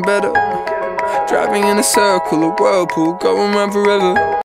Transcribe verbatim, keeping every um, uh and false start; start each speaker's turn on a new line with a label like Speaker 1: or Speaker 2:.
Speaker 1: better. Driving in a circle, a whirlpool, going round forever.